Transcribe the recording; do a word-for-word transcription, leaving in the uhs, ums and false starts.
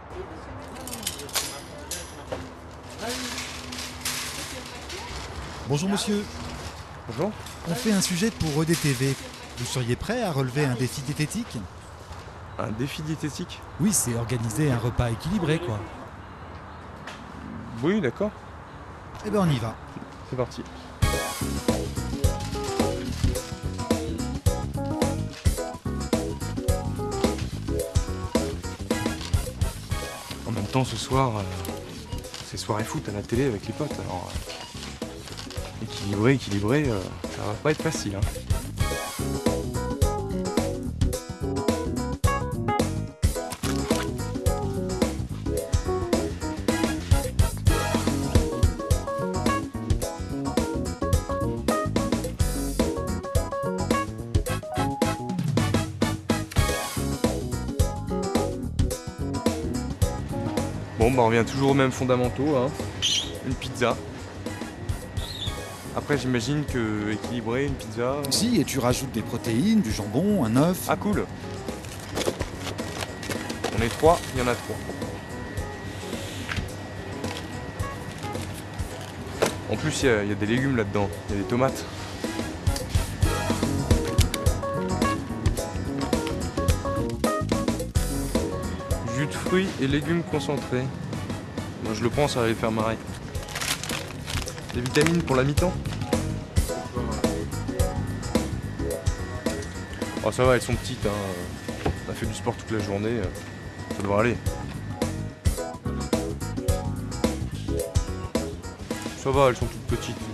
Bonjour monsieur. Bonjour. On fait un sujet pour E D T V. Vous seriez prêt à relever un défi diététique? Un défi diététique? Oui, c'est organiser un repas équilibré, quoi. Oui, d'accord. Eh ben on y va. C'est parti. En même temps, ce soir, euh, c'est soirée foot à la télé avec les potes. Alors, euh, équilibré, équilibré, euh, ça va pas être facile. Hein. Bon, bah on revient toujours aux mêmes fondamentaux, hein. Une pizza. Après, j'imagine que équilibré, une pizza... Si, et tu rajoutes des protéines, du jambon, un œuf. Ah, cool. On est trois, il y en a trois. En plus, il y, y a des légumes là-dedans. Il y a des tomates. Jus de fruits et légumes concentrés. Moi, je le prends, ça va les faire marrer. Des vitamines pour la mi-temps. Oh, ça va, elles sont petites. Hein. On a fait du sport toute la journée. Ça devrait aller. Ça va, elles sont toutes petites.